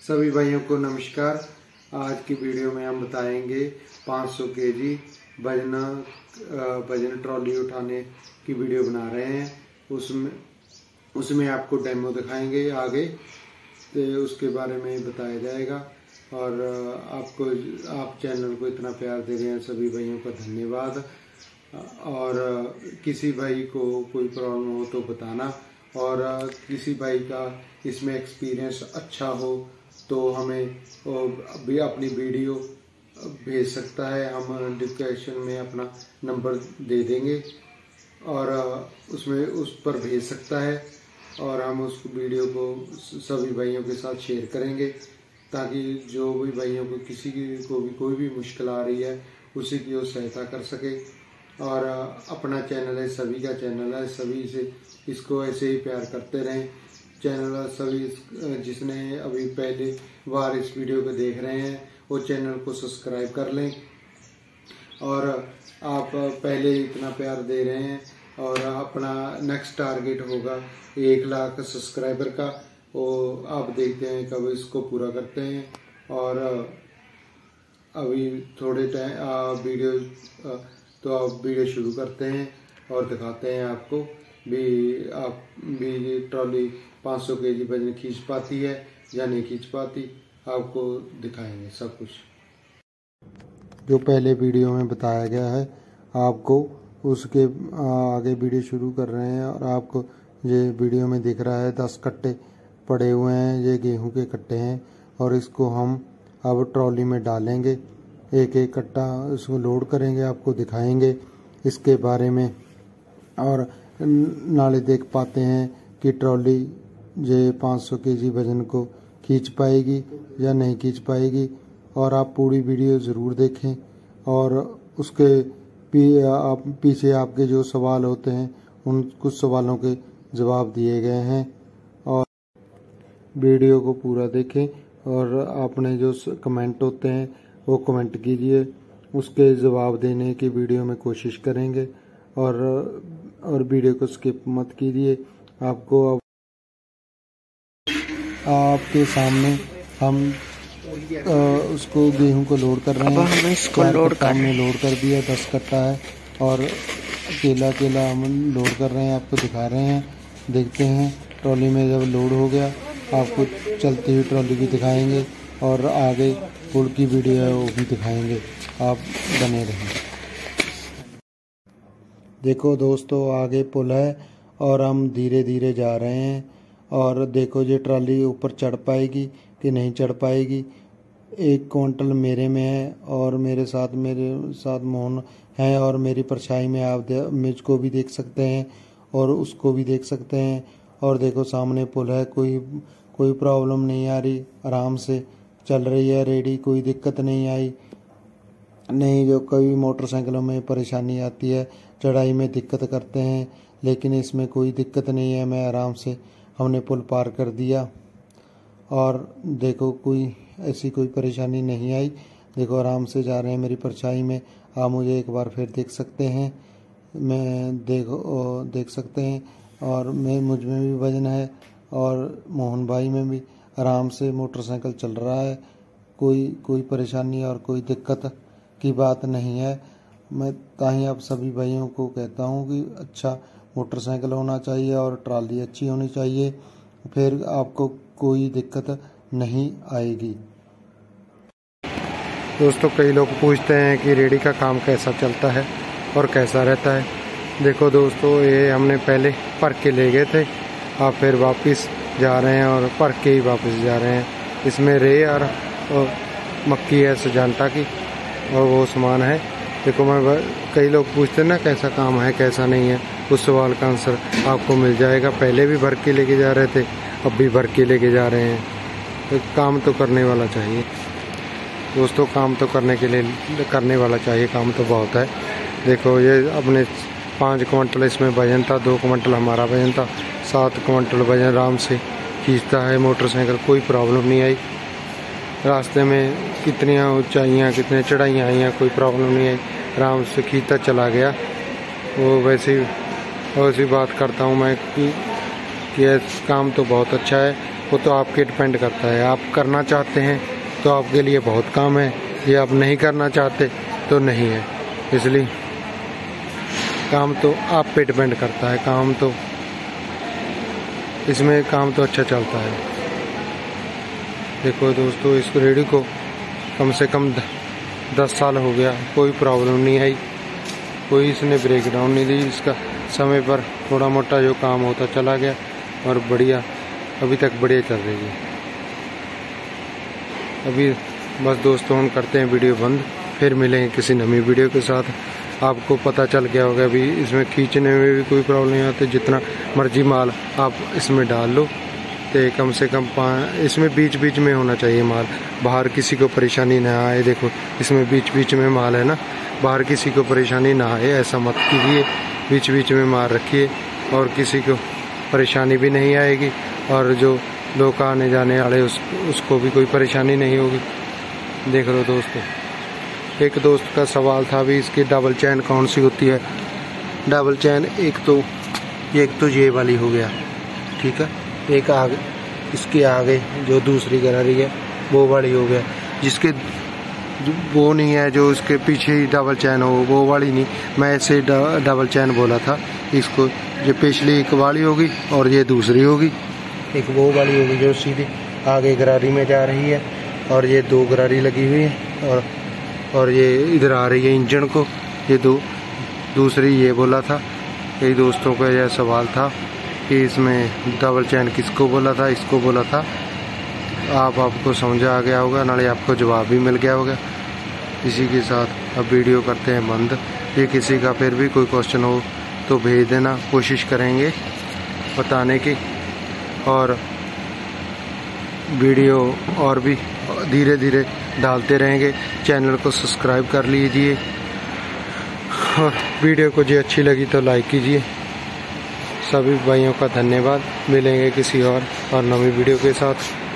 सभी भाइयों को नमस्कार। आज की वीडियो में हम बताएंगे 500 केजी वजन ट्रॉली उठाने की वीडियो बना रहे हैं। उसमें आपको डेमो दिखाएंगे आगे, तो उसके बारे में बताया जाएगा। और आप चैनल को इतना प्यार दे रहे हैं, सभी भाइयों का धन्यवाद। और किसी भाई को कोई प्रॉब्लम हो तो बताना, और किसी भाई का इसमें एक्सपीरियंस अच्छा हो तो हमें भी अपनी वीडियो भेज सकता है। हम डिस्क्रिप्शन में अपना नंबर दे देंगे और उसमें उस पर भेज सकता है, और हम उस वीडियो को सभी भाइयों के साथ शेयर करेंगे, ताकि जो भी भाइयों को किसी को भी कोई भी मुश्किल आ रही है उसी की वो सहायता कर सके। और अपना चैनल है, सभी का चैनल है, सभी से इसको ऐसे ही प्यार करते रहें। चैनल सभी जिसने अभी पहले बार इस वीडियो को देख रहे हैं वो चैनल को सब्सक्राइब कर लें। और आप पहले इतना प्यार दे रहे हैं, और अपना नेक्स्ट टारगेट होगा 1 लाख सब्सक्राइबर का, वो आप देखते हैं कब इसको पूरा करते हैं। और अभी थोड़े टाइम वीडियो शुरू करते हैं और दिखाते हैं आपको भी ट्रॉली 500 केजी वजन खींच पाती है या नहीं खींच पाती। आपको दिखाएंगे सब कुछ जो पहले वीडियो में बताया गया है आपको, उसके आगे वीडियो शुरू कर रहे हैं। और आपको ये वीडियो में दिख रहा है 10 कट्टे पड़े हुए हैं, ये गेहूं के कट्टे हैं, और इसको हम अब ट्रॉली में डालेंगे। एक एक कट्टा इसको लोड करेंगे, आपको दिखाएंगे इसके बारे में। और नाले देख पाते हैं कि ट्रॉली ये 500 केजी वजन को खींच पाएगी या नहीं खींच पाएगी। और आप पूरी वीडियो ज़रूर देखें, और उसके पीछे आपके जो सवाल होते हैं उन कुछ सवालों के जवाब दिए गए हैं। और वीडियो को पूरा देखें, और आपने जो कमेंट होते हैं वो कमेंट कीजिए, उसके जवाब देने की वीडियो में कोशिश करेंगे। और वीडियो को स्किप मत कीजिए। आपके सामने हम उसको गेहूं को लोड कर रहे हैं। अब हम इसको लोड कर दिया, 10 कट्टा है, और अकेला हम लोड कर रहे हैं, आपको दिखा रहे हैं। देखते हैं ट्रॉली में जब लोड हो गया आपको चलती हुई ट्रॉली भी दिखाएंगे, और आगे पुल की वीडियो है वो भी दिखाएंगे। आप बने रहें। देखो दोस्तों, आगे पुल है और हम धीरे धीरे जा रहे हैं। और देखो ये ट्रॉली ऊपर चढ़ पाएगी कि नहीं चढ़ पाएगी। 1 क्विंटल मेरे में है, और मेरे साथ मोहन है, और मेरी परछाई में आप मुझको भी देख सकते हैं और उसको भी देख सकते हैं। और देखो सामने पुल है, कोई प्रॉब्लम नहीं आ रही, आराम से चल रही है रेडी, कोई दिक्कत नहीं आई। नहीं, जो कई मोटरसाइकिलों में परेशानी आती है, चढ़ाई में दिक्कत करते हैं, लेकिन इसमें कोई दिक्कत नहीं है। मैं आराम से हमने पुल पार कर दिया, और देखो ऐसी कोई परेशानी नहीं आई। देखो आराम से जा रहे हैं मेरी परछाई में। आप मुझे एक बार फिर देख सकते हैं, देख सकते हैं। और मुझ में भी वजन है, और मोहन भाई में भी आराम से मोटरसाइकिल चल रहा है। कोई परेशानी और कोई दिक्कत की बात नहीं है। मैं ताही आप सभी भाइयों को कहता हूं कि अच्छा मोटरसाइकिल होना चाहिए और ट्रॉली अच्छी होनी चाहिए, फिर आपको कोई दिक्कत नहीं आएगी। दोस्तों, कई लोग पूछते हैं कि रेडी का काम कैसा चलता है और कैसा रहता है। देखो दोस्तों, ये हमने पहले भर के ले गए थे, आप फिर वापस जा रहे हैं और भर के ही वापस जा रहे हैं। इसमें रे और मक्की है सजांटा की, और वो सामान है। देखो कई लोग पूछते हैं ना कैसा काम है कैसा नहीं है, उस सवाल का आंसर आपको मिल जाएगा। पहले भी भर के लेके जा रहे थे, अब भी भर के लेके जा रहे हैं। तो काम तो करने वाला चाहिए दोस्तों, काम तो करने वाला चाहिए, काम तो बहुत है। देखो ये अपने 5 क्विंटल इसमें वजन था, 2 क्विंटल हमारा वजन था, 7 क्विंटल वजन आराम से खींचता है मोटरसाइकिल, कोई प्रॉब्लम नहीं आई। रास्ते में कितनी ऊंचाइयाँ कितनी चढ़ाइयाँ आईं, कोई प्रॉब्लम नहीं आई, आराम से खींचता चला गया। वो वैसी बात करता हूँ मैं कि काम तो बहुत अच्छा है। वो तो आपके डिपेंड करता है। आप करना चाहते हैं तो आपके लिए बहुत काम है, ये आप नहीं करना चाहते तो नहीं है। इसलिए काम तो आप पे डिपेंड करता है। काम तो इसमें काम तो अच्छा चलता है। देखो दोस्तों, इस रेडी को कम से कम 10 साल हो गया, कोई प्रॉब्लम नहीं आई, कोई इसने ब्रेक डाउन नहीं दी। इसका समय पर थोड़ा मोटा जो काम होता चला गया और बढ़िया अभी तक बढ़िया चल रही है। अभी बस दोस्तों हम करते हैं वीडियो बंद, फिर मिलेंगे किसी नई वीडियो के साथ। आपको पता चल गया होगा अभी इसमें खींचने में भी कोई प्रॉब्लम नहीं आती, जितना मर्जी माल आप इसमें डाल लो। तो कम से कम इसमें बीच बीच में होना चाहिए माल, बाहर किसी को परेशानी ना आए। देखो इसमें बीच बीच में माल है ना, बाहर किसी को परेशानी ना आए, ऐसा मत कीजिए। बीच बीच में माल रखिए और किसी को परेशानी भी नहीं आएगी, और जो लोग आने जाने वाले उसको भी कोई परेशानी नहीं होगी। देख लो दोस्तों, एक दोस्त का सवाल था भी इसकी डबल चैन कौन सी होती है। डबल चैन एक तो ये वाली हो गया, ठीक है, एक आगे इसके आगे जो दूसरी गरारी है वो वाली हो गया। जिसके वो नहीं है जो उसके पीछे ही डबल चैन हो, वो वाली नहीं, मैं इसे डबल चैन बोला था इसको। ये पिछली एक वाली होगी और ये दूसरी होगी, एक वो वाली होगी जो सीधे आगे गरारी में जा रही है, और ये 2 गरारी लगी हुई है और ये इधर आ रही है इंजन को। ये दूसरी ये बोला था। कई दोस्तों का यह सवाल था कि इसमें डबल चैन किसको बोला था, इसको बोला था। आपको समझ आ गया होगा, नाले आपको जवाब भी मिल गया होगा। इसी के साथ अब वीडियो करते हैं बंद। ये किसी का फिर भी कोई क्वेश्चन हो तो भेज देना, कोशिश करेंगे बताने की। और वीडियो और भी धीरे धीरे डालते रहेंगे। चैनल को सब्सक्राइब कर लीजिए और वीडियो को जो अच्छी लगी तो लाइक कीजिए। सभी भाइयों का धन्यवाद। मिलेंगे किसी और नई वीडियो के साथ।